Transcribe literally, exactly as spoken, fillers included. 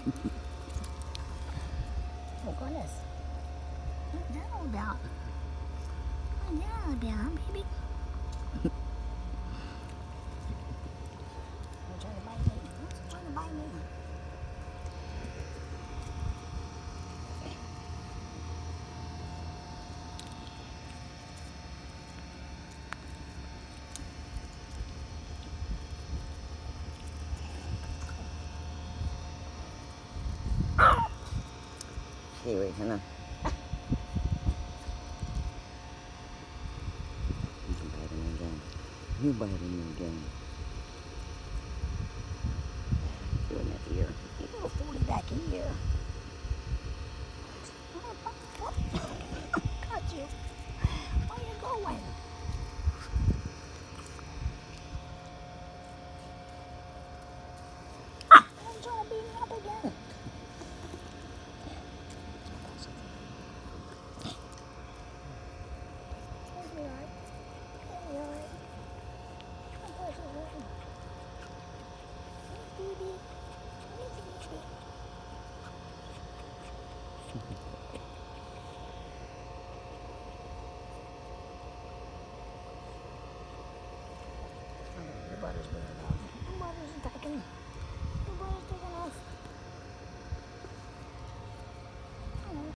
Oh goodness. What's that all about? What's that all about, baby? You're trying to bite me. What's trying to bite me? Kiwi, sana. You can bite him again. You bite him again.